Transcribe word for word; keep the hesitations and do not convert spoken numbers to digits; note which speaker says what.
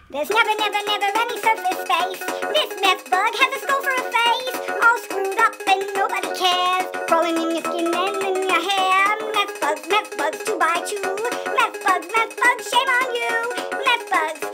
Speaker 1: There's never, never, never any surface space. This meth bug has a skull for a face, all screwed up and nobody cares. Crawling in your skin and in your hair. Meth bugs, meth bugs, two by two. Meth bugs, meth bugs, shame on you. Meth bugs.